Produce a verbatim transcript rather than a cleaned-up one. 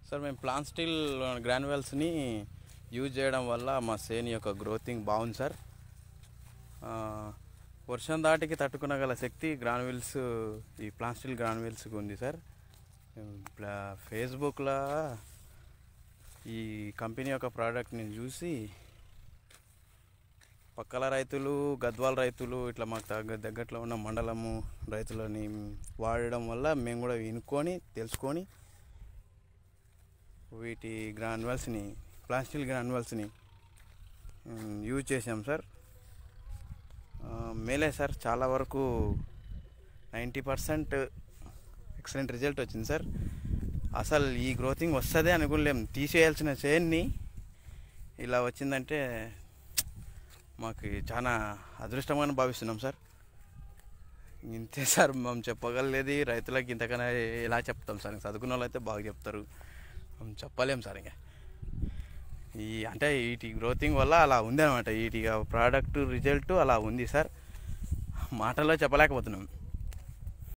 Sir మేము plan steel గ్రాన్యువల్స్ని use చేయడం వల్ల మా సేని యొక్క గ్రోతింగ్ బాగుంది సార్. వర్షం దాటికి తట్టుకునగల శక్తి గ్రాన్యువల్స్ ఈ ప్లాన్ స్టీల్ గ్రాన్యువల్స్కి ఉంది సార్. ఫేస్బుక్లో ఈ కంపెనీ యొక్క ప్రోడక్ట్ని చూసి పక్కల రైతులు, గద్వాల రైతులు, ఇట్లా మాకు దగ్గర దగ్గరలో ఉన్న మండలము రైతులని వాడడం వల్ల మేము కూడా వినుకొని తెలుసుకొని వీటి గ్రాన్యువల్స్ని ప్లాన్ స్టీల్ గ్రాన్యువల్స్ని యూజ్ చేసాం సార్. మేలే సార్, చాలా వరకు నైంటీ పర్సెంట్ ఎక్సలెంట్ రిజల్ట్ వచ్చింది సార్. అసలు ఈ గ్రోతింగ్ వస్తుంది అనుకోలేం. తీసేయాల్సిన చైన్ని ఇలా వచ్చిందంటే మాకు చాలా అదృష్టంగా భావిస్తున్నాం సార్. ఇంతే సార్ మేము చెప్పగలేదు. రైతులకు ఇంతకన్నా ఎలా చెప్తాం సార్? చదువుకున్న వాళ్ళు అయితే బాగా చెప్తారు, చెప్పలేం సార్. ఇంకా ఈ అంటే వీటి గ్రోతింగ్ వల్ల అలా ఉంది అనమాట. వీటి ప్రోడక్ట్ రిజల్ట్ అలా ఉంది సార్, మాటల్లో చెప్పలేకపోతున్నాం.